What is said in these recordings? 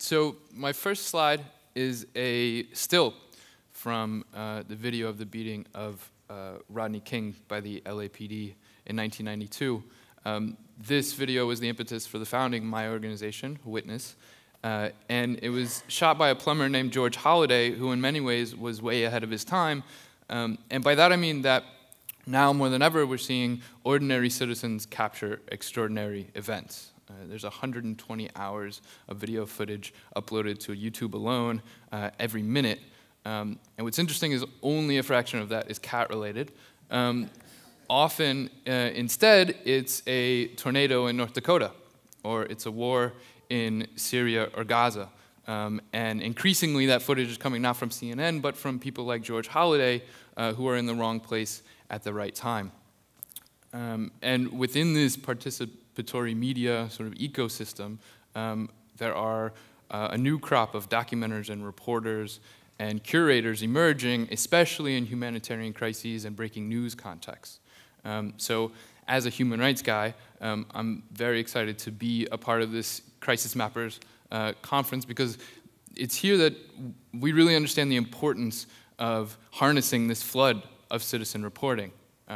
So my first slide is a still from the video of the beating of Rodney King by the LAPD in 1992. This video was the impetus for the founding of my organization, Witness, and it was shot by a plumber named George Holliday, who in many ways was way ahead of his time. And by that I mean that now more than ever we're seeing ordinary citizens capture extraordinary events. There's 120 hours of video footage uploaded to YouTube alone every minute. And what's interesting is only a fraction of that is cat-related. Often, instead, it's a tornado in North Dakota, or it's a war in Syria or Gaza. And increasingly, that footage is coming not from CNN, but from people like George Holliday, who are in the wrong place at the right time. And within this participatory media sort of ecosystem, there are a new crop of documenters and reporters and curators emerging, especially in humanitarian crises and breaking news contexts. So as a human rights guy, I'm very excited to be a part of this Crisis Mappers conference, because it's here that we really understand the importance of harnessing this flood of citizen reporting.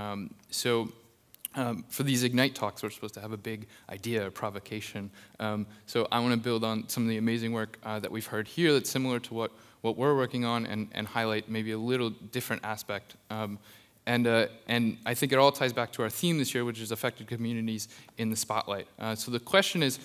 For these Ignite talks, we're supposed to have a big idea, a provocation. So I want to build on some of the amazing work that we've heard here that's similar to what we're working on, and highlight maybe a little different aspect. And I think it all ties back to our theme this year, which is affected communities in the spotlight. So the question is,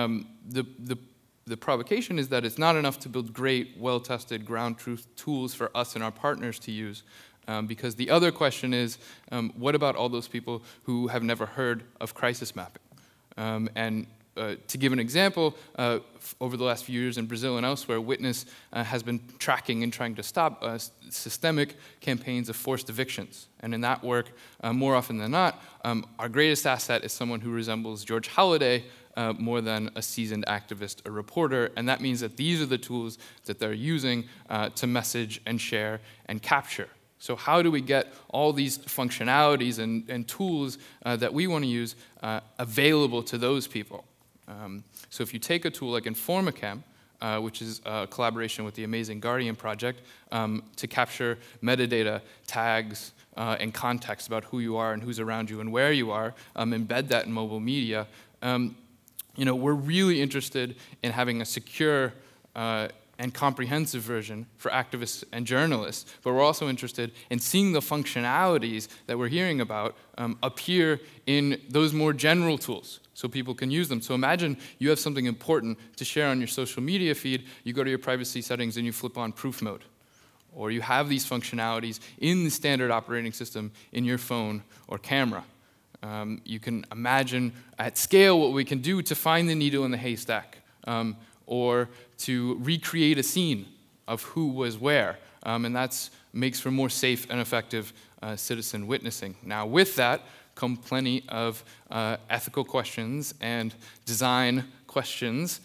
the provocation is that it's not enough to build great, well-tested, ground truth tools for us and our partners to use. Because the other question is, what about all those people who have never heard of crisis mapping? To give an example, over the last few years in Brazil and elsewhere, Witness has been tracking and trying to stop systemic campaigns of forced evictions. And in that work, more often than not, our greatest asset is someone who resembles George Holliday more than a seasoned activist or reporter. And that means that these are the tools that they're using to message and share and capture. So how do we get all these functionalities and tools that we want to use available to those people? So if you take a tool like Informacam, which is a collaboration with the amazing Guardian Project, to capture metadata, tags, and context about who you are and who's around you and where you are, embed that in mobile media, we're really interested in having a secure and comprehensive version for activists and journalists, but we're also interested in seeing the functionalities that we're hearing about appear in those more general tools so people can use them. So imagine you have something important to share on your social media feed, you go to your privacy settings and you flip on proof mode. Or you have these functionalities in the standard operating system in your phone or camera. You can imagine at scale what we can do to find the needle in the haystack, or to recreate a scene of who was where. And that makes for more safe and effective citizen witnessing. Now with that come plenty of ethical questions and design questions.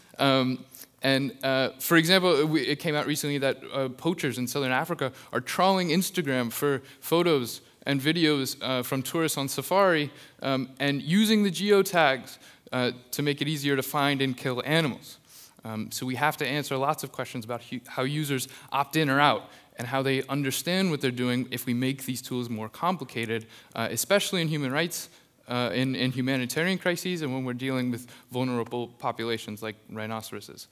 For example, it came out recently that poachers in Southern Africa are trawling Instagram for photos and videos from tourists on safari, and using the geotags to make it easier to find and kill animals. So we have to answer lots of questions about how users opt in or out, and how they understand what they're doing if we make these tools more complicated, especially in human rights, in humanitarian crises, and when we're dealing with vulnerable populations like rhinoceroses.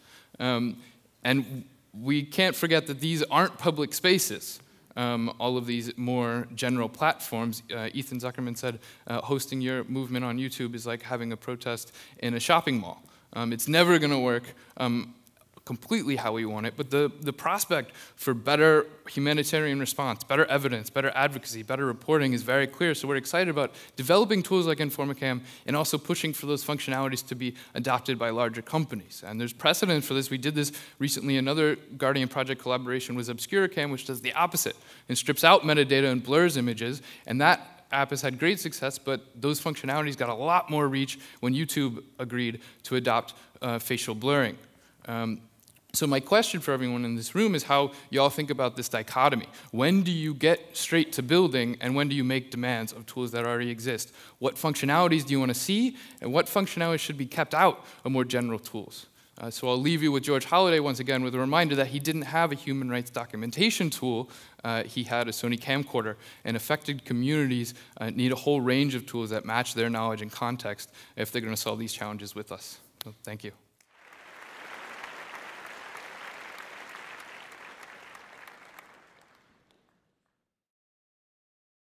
And we can't forget that these aren't public spaces. All of these more general platforms. Ethan Zuckerman said, hosting your movement on YouTube is like having a protest in a shopping mall. It's never going to work completely how we want it, but the prospect for better humanitarian response, better evidence, better advocacy, better reporting is very clear. So we're excited about developing tools like Informacam and also pushing for those functionalities to be adopted by larger companies. And there's precedent for this. We did this recently. Another Guardian Project collaboration was Obscuracam, which does the opposite and strips out metadata and blurs images. And that app has had great success, but those functionalities got a lot more reach when YouTube agreed to adopt facial blurring. So my question for everyone in this room is how y'all think about this dichotomy. When do you get straight to building, and when do you make demands of tools that already exist? What functionalities do you want to see, and what functionalities should be kept out of more general tools? So I'll leave you with George Holliday once again with a reminder that he didn't have a human rights documentation tool. He had a Sony camcorder, and affected communities need a whole range of tools that match their knowledge and context if they're going to solve these challenges with us. So thank you.